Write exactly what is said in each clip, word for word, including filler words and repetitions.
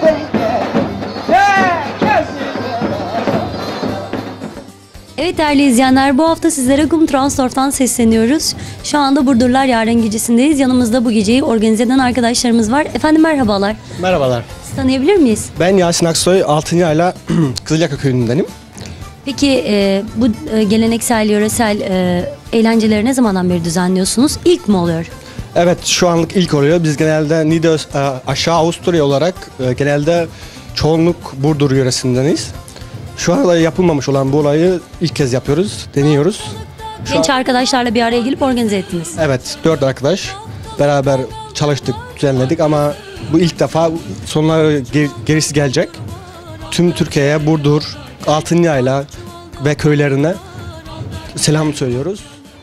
Evet değerli izleyenler, bu hafta sizlere Gum Transtorf'tan sesleniyoruz. Şu anda Burdurlar Yaren Gecesi'ndeyiz. Yanımızda bu geceyi organize eden arkadaşlarımız var. Efendim merhabalar. Merhabalar. Sizi tanıyabilir miyiz? Ben Yasin Aksoy, Altınyayla Kızılyaka köyündenim. Peki e, bu e, geleneksel, yöresel e, eğlenceleri ne zamandan beri düzenliyorsunuz? İlk mi oluyor? Evet, şu anlık ilk oluyor. Biz genelde Niğde, e, aşağı Avusturya olarak e, genelde çoğunluk Burdur yöresindeniz. Şu anda yapılmamış olan bu olayı ilk kez yapıyoruz, deniyoruz. Şu Genç an, arkadaşlarla bir araya gelip organize ettiniz. evet, dört arkadaş beraber çalıştık, düzenledik ama bu ilk defa, sonları ger- gerisi gelecek. Tüm Türkiye'ye, Burdur, Altınyayla ve köylerine selam söylüyoruz.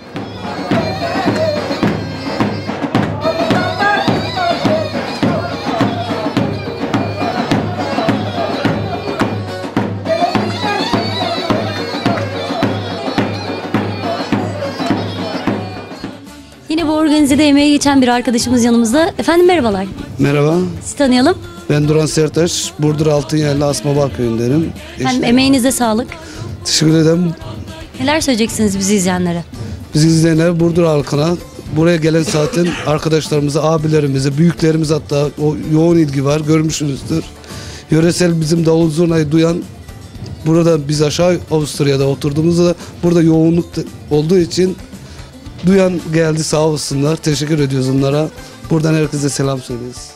Yine bu organizede emeği geçen bir arkadaşımız yanımızda. Efendim merhabalar. Merhaba, Sizi tanıyalım. ben Duran Sertaş, Burdur Altınyaylı Asmabal köyündenim. Efendim emeğinize sağlık. Teşekkür ederim. Neler söyleyeceksiniz bizi izleyenlere? Bizi izleyenler, Burdur halkına, buraya gelen zaten arkadaşlarımıza, abilerimize, büyüklerimiz hatta o yoğun ilgi var, görmüşsünüzdür. Yöresel bizim davul zurnayı duyan, burada biz aşağı Avusturya'da oturduğumuzda burada yoğunluk olduğu için duyan geldi, sağ olsunlar. Teşekkür ediyoruz onlara. Buradan herkese selam söylüyoruz.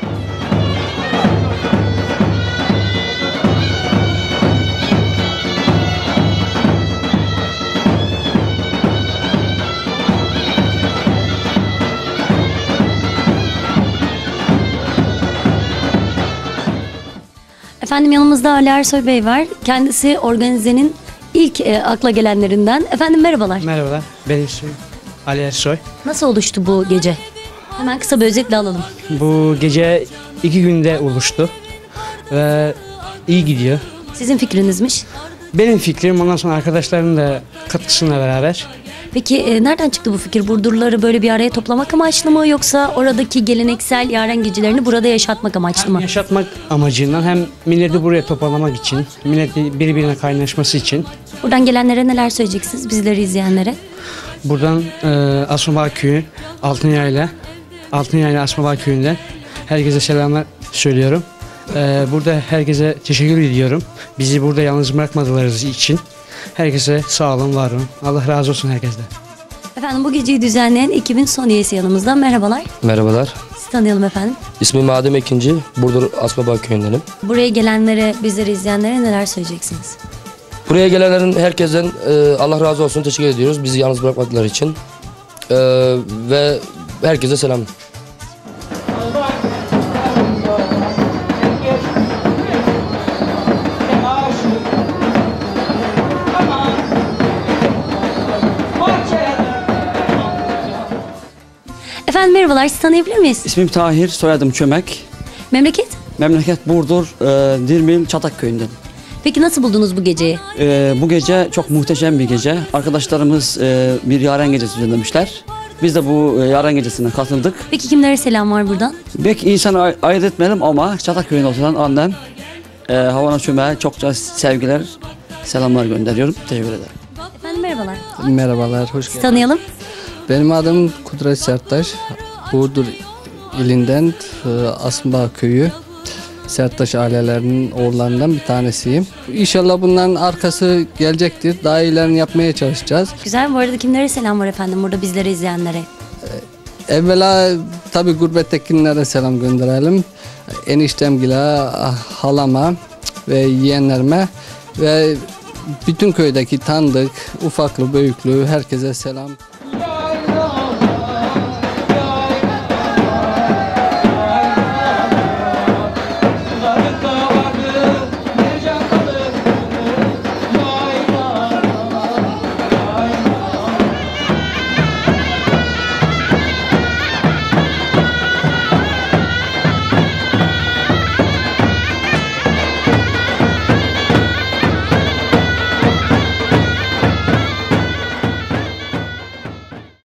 Efendim yanımızda Ali Ersoy Bey var. Kendisi organizenin ilk e, akla gelenlerinden. Efendim merhabalar. Merhabalar, benim ismim Ali Ersoy. Nasıl oluştu bu gece? Hemen kısa bir özetle alalım. Bu gece iki günde oluştu ve iyi gidiyor. Sizin fikrinizmiş. Benim fikrim, ondan sonra arkadaşlarımın da katkısıyla beraber. Peki e, nereden çıktı bu fikir? Burdurları böyle bir araya toplamak amaçlı mı, yoksa oradaki geleneksel yaren gecelerini burada yaşatmak amaçlı Hem mı? yaşatmak amacından hem milleti buraya toplamak için, milleti birbirine kaynaşması için. Buradan gelenlere neler söyleyeceksiniz, bizleri izleyenlere? Buradan e, Asmabal Köyü, Altınyayla, Altınyayla Asmabal Köyü'nden herkese selamlar söylüyorum. E, burada herkese teşekkür ediyorum. Bizi burada yalnız bırakmadıkları için. Herkese sağ olun, var olun. Allah razı olsun herkesten. Efendim bu geceyi düzenleyen ekibin son üyesi yanımızda. Merhabalar. Merhabalar. Sizi tanıyalım efendim. İsmim Adem Ekinci. Burdur Asmabal köyündenim. Buraya gelenlere, bizleri izleyenlere neler söyleyeceksiniz? Buraya gelenlerin herkesten e, Allah razı olsun, teşekkür ediyoruz. Bizi yalnız bırakmadıkları için. E, ve herkese selam. Efendim merhabalar, sizi tanıyabilir miyiz? İsmim Tahir, soyadım Çömek. Memleket? Memleket Burdur, e, Dirmil, Çatak köyünden. Peki nasıl buldunuz bu geceyi? E, bu gece çok muhteşem bir gece. Arkadaşlarımız e, bir yaren gecesi düzenlemişler. Biz de bu e, yaren gecesine katıldık. Peki kimlere selam var buradan? Belki insanı ay- ayırt etmeyelim ama Çatak köyünde oturan annem e, Havana Çömek'e çokça sevgiler, selamlar gönderiyorum. Teşekkür ederim. Efendim merhabalar. Merhabalar, hoş Sizi geldiniz. tanıyalım. Benim adım Kudret Serttaş. Burdur ilinden e, Asmabal köyü Serttaş ailelerinin oğullarından bir tanesiyim. İnşallah bunların arkası gelecektir. Daha iyilerini yapmaya çalışacağız. Güzel. Bu arada kimlere selam var efendim burada bizleri izleyenlere? Evvela tabii gurbettekilere selam gönderelim. Eniştemgile, halama ve yeğenlerime ve bütün köydeki tanıdık, ufaklı, büyüklü herkese selam.